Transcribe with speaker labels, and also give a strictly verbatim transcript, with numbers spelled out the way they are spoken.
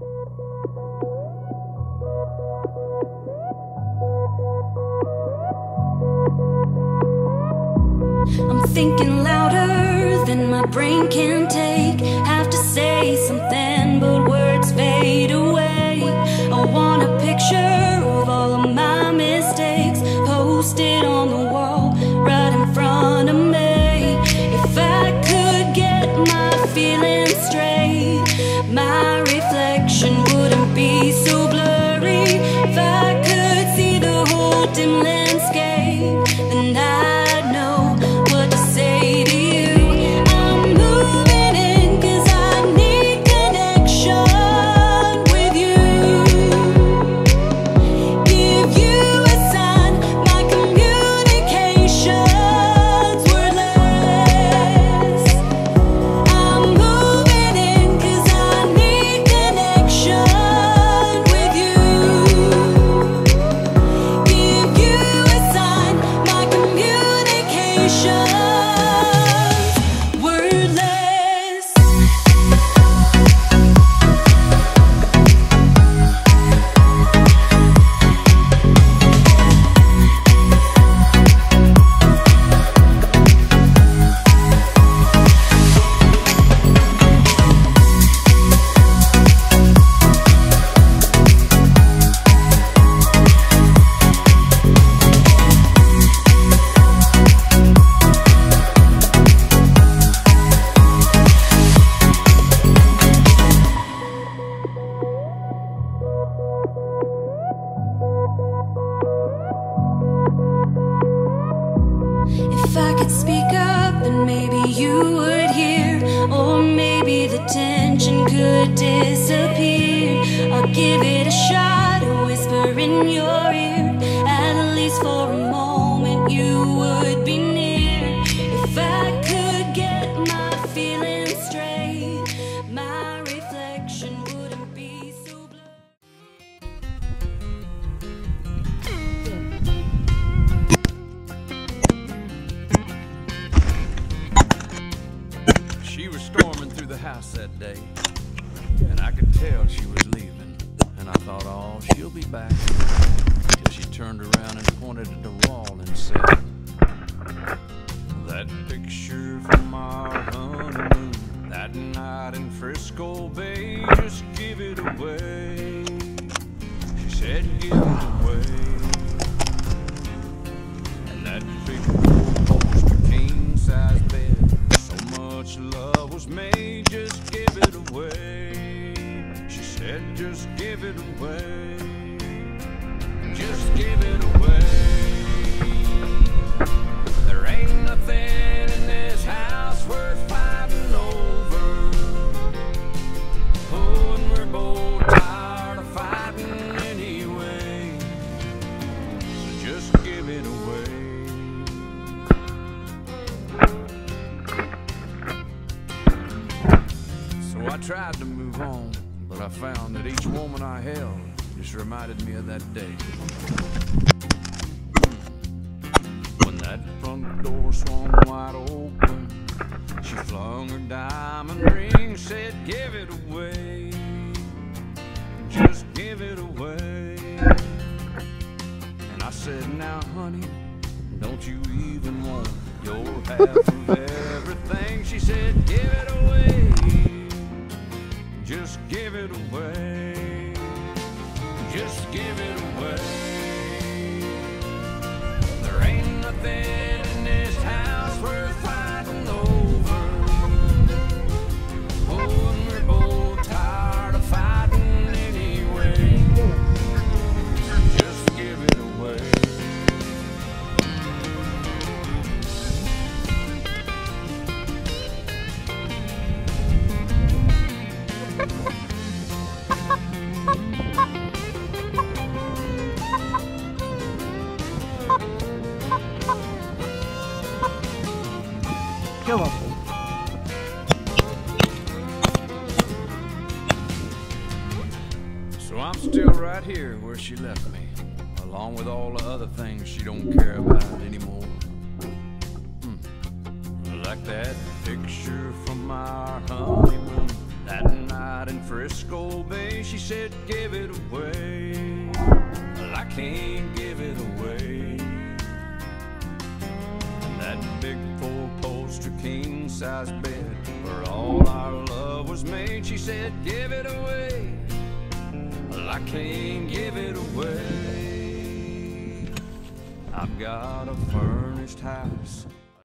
Speaker 1: I'm thinking louder than my brain can take. Have to say something, but words fade away. I want a picture of all of my mistakes, posted on the wall right in front of me. If I could get my feelings straight, my reflection wouldn't be so blurry. If I could see the whole dim landscape, then I'd know what to say to you. I'm moving in 'cause I need connection with you. Give you a sign, my communication's wordless. I'm moving in 'cause I need connection with you. Give you a sign, my communication's wordless. If I could speak up, then maybe you would hear, or maybe the tension could disappear. I'll give it a shot, a whisper in your ear. At least for a moment you would be near. If I could get my feelings straight, my reflection wouldn't be so blurred.
Speaker 2: She was storming through the house that day, and I could tell she was leaving. And I thought, oh, she'll be back. Till she turned around and pointed at the wall and said, that picture from our honeymoon, that night in Frisco Bay, just give it away. She said, give it away. And that big poster king size bed, so much love was made, just give it away. She said, just give it away. Just give it away. There ain't nothing in this house worth fighting over. Oh, and we're both tired of fighting anyway. So just give it away. So I tried to move on, but I found that each woman I held just reminded me of that day. When that front door swung wide open, she flung her diamond ring, said, give it away. Just give it away. And I said, now honey, don't you even want your half of everything? She said, give it away. Just give it away. Just give it away. There ain't nothing in this house worth fighting over. Oh, and we're both tired of fighting anyway. Just give it away.
Speaker 3: Go on.
Speaker 2: So I'm still right here where she left me, along with all the other things she don't care about anymore. Hmm. Like that picture from our honeymoon, That night in Frisco Bay, she said, give it away. Well, I can't give it away. And that big four-poster king-size bed where all our love was made, she said, give it away. Well, I can't give it away. I've got a furnished house